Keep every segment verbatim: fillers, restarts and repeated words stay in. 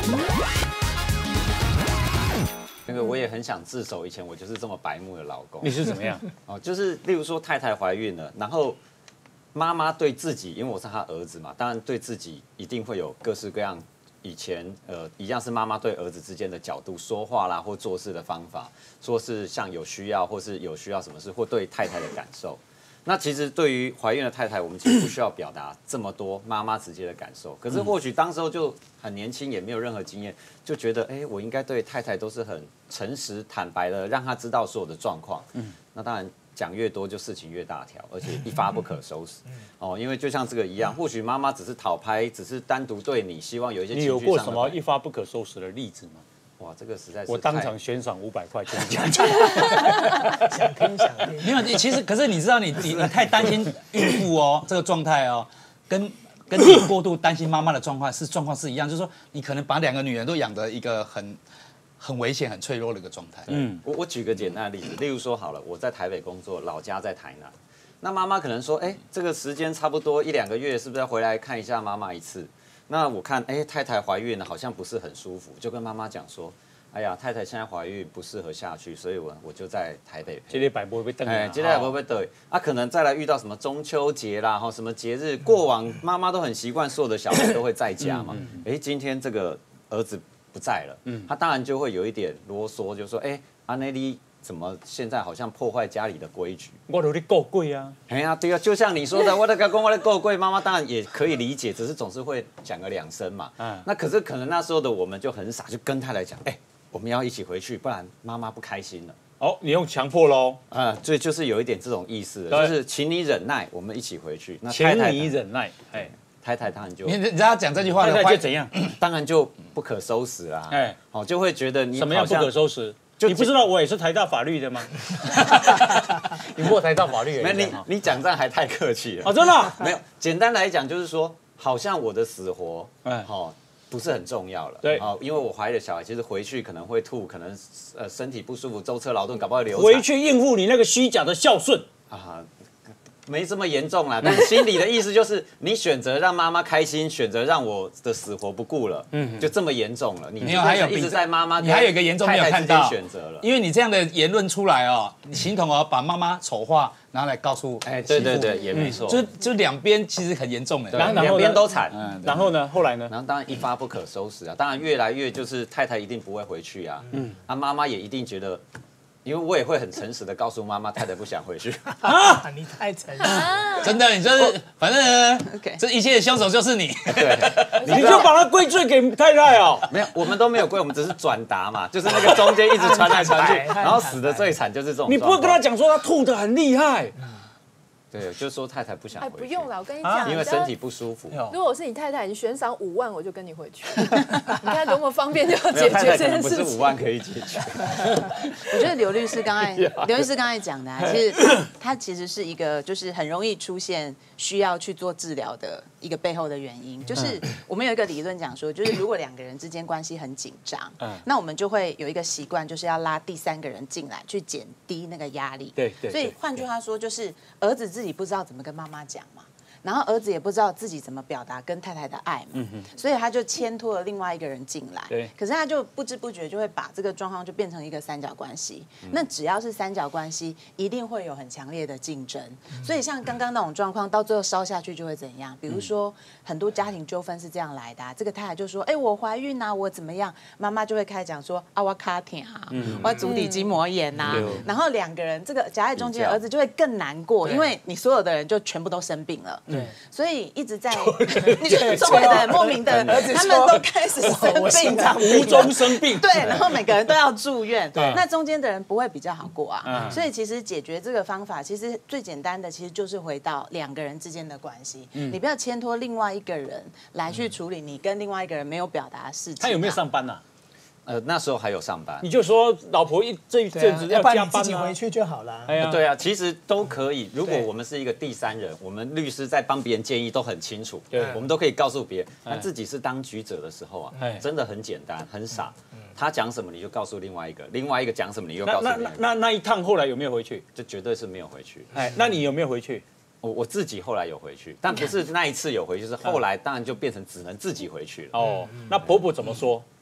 那个我也很想自首，以前我就是这么白目的老公。 你是怎么样？ 哦，就是例如说太太怀孕了，然后妈妈对自己，因为我是她儿子嘛，当然对自己一定会有各式各样以前呃一样是妈妈对儿子之间的角度说话啦，或做事的方法，说是像有需要或是有需要什么事，或对太太的感受。那其实对于怀孕的太太，我们其实不需要表达这么多妈妈直接的感受。可是或许当时候就很年轻，也没有任何经验，就觉得哎、欸，我应该对太太都是很诚实坦白的，让她知道所有的状况。嗯，那当然讲越多就事情越大条，而且一发不可收拾。哦，因为就像这个一样，或许妈妈只是讨拍，只是单独对你，希望有一些情绪上的。 你有过什么一发不可收拾的例子吗？ 哇，这个实在是我当场悬赏五百块钱讲。 想听想听。 没有，其实可是你知道你，你你太担心孕妇哦，这个状态哦，跟跟你过度担心妈妈的状况是状况是一样，就是说你可能把两个女人都养的一个很很危险、很脆弱的一个状态。 嗯，我我举个简单的例子，例如说好了，我在台北工作，老家在台南，那妈妈可能说，哎、欸，这个时间差不多一两个月，是不是要回来看一下妈妈一次？那我看，哎、欸，太太怀孕了，好像不是很舒服，就跟妈妈讲说，哎呀，太太现在怀孕不适合下去，所以我我就在台北陪。 今天百波会等哎，今天百波会对，啊，可能再来遇到什么中秋节啦，哈，什么节日，过往妈妈都很习惯，所有的小孩都会在家嘛。哎、欸，今天这个儿子不在了，嗯，他当然就会有一点啰嗦，就说，哎、欸，阿内利。怎么现在好像破坏家里的规矩？ 我都在够贵啊！ 哎呀，对啊，就像你说的，我的老公我的够贵，妈妈当然也可以理解，只是总是会讲个两声嘛。嗯，那可是可能那时候的我们就很傻，就跟他来讲，哎、欸，我们要一起回去，不然妈妈不开心了。 哦，你用强迫喽？ 啊，对，就是有一点这种意思，就是请你忍耐，我们一起回去。那请你忍耐，哎， 太太当然就你你知道讲这句话的太太就怎样？ 当然就不可收拾啦。哎，哦，就会觉得你什么样不可收拾？你不知道我也是台大法律的吗？ 你过台大法律？ 没你你讲这样还太客气了。 哦，真的没有。简单来讲就是说，好像我的死活，哎，好不是很重要了。 对， 哦，因为我怀了小孩，其实回去可能会吐，可能呃身体不舒服，舟车劳顿，搞不好流产。 回去应付你那个虚假的孝顺啊。没这么严重啦，但心里的意思就是，你选择让妈妈开心，选择让我的死活不顾了，嗯，就这么严重了。你没有还有一直在妈妈， 你还有一个严重没有看到选择了， 因为你这样的言论出来哦，你形同哦把妈妈丑化，拿来告诉哎，对对对，也没错， 就就两边其实很严重的， 两边都惨。 然后呢，后来呢？ 然后当然一发不可收拾啊，当然越来越就是太太一定不会回去啊，嗯，啊妈妈也一定觉得。因为我也会很诚实的告诉妈妈，太太不想回去啊！你太诚实， 真的，你就是反正这一切的凶手就是你， 对， 你就把它归罪给太太哦。 没有，我们都没有归，我们只是转达嘛，就是那个中间一直传来传去，然后死的最惨就是这种。 你不会跟他讲说他吐得很厉害。 对，就说太太不想回去。 哎，不用了，我跟你讲， 因为身体不舒服。 如果我是你太太，你悬赏五万，我就跟你回去。你看多么方便就解决这件事情。 不是五万可以解决。 我觉得刘律师刚才，刘律师刚才讲的、啊，其实他其实是一个，就是很容易出现需要去做治疗的一个背后的原因。就是我们有一个理论讲说，就是如果两个人之间关系很紧张，那我们就会有一个习惯，就是要拉第三个人进来，去减低那个压力。 对对。 所以换句话说，就是儿子自己。自己不知道怎么跟妈妈讲嘛，然后儿子也不知道自己怎么表达跟太太的爱嘛，嗯、所以他就牵拖了另外一个人进来。 对， 可是他就不知不觉就会把这个状况就变成一个三角关系。嗯、那只要是三角关系，一定会有很强烈的竞争。嗯、所以像刚刚那种状况，到最后烧下去就会怎样？比如说、嗯、很多家庭纠纷是这样来的、啊，这个太太就说：“哎、欸，我怀孕啊，我怎么样？”妈妈就会开始讲说：“啊，我卡疼啊，嗯、我足底筋膜炎呐、啊。嗯”然后两个人这个夹在中间的儿子就会更难过，因为你所有的人就全部都生病了。对，所以一直在那个周围的人莫名的，他们都开始生病， 无中生病。 对，然后每个人都要住院，那中间的人不会比较好过啊。所以其实解决这个方法，其实最简单的，其实就是回到两个人之间的关系。你不要牵拖另外一个人来去处理你跟另外一个人没有表达的事情。 他有没有上班啊？ 呃，那时候还有上班， 你就说老婆一这一阵子要加班、啊， 自己回去就好了。 哎呀，对啊，其实都可以。如果我们是一个第三人，我们律师在帮别人建议都很清楚，对，我们都可以告诉别人。那自己是当局者的时候啊，真的很简单，很傻。他讲什么你就告诉另外一个，另外一个讲什么你又告诉另外一个。 那那那一趟后来有没有回去？ 这绝对是没有回去。 哎，那你有没有回去？ 我我自己后来有回去，但不是那一次有回去，是后来当然就变成只能自己回去了。 哦，那婆婆怎么说？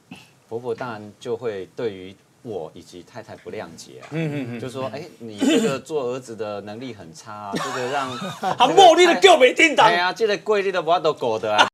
婆婆当然就会对于我以及太太不谅解啊， 嗯嗯嗯， 就说，哎，你这个做儿子的能力很差啊，这个让他茉莉的叫没叮当哎。呀，这个贵你都不要都狗的啊。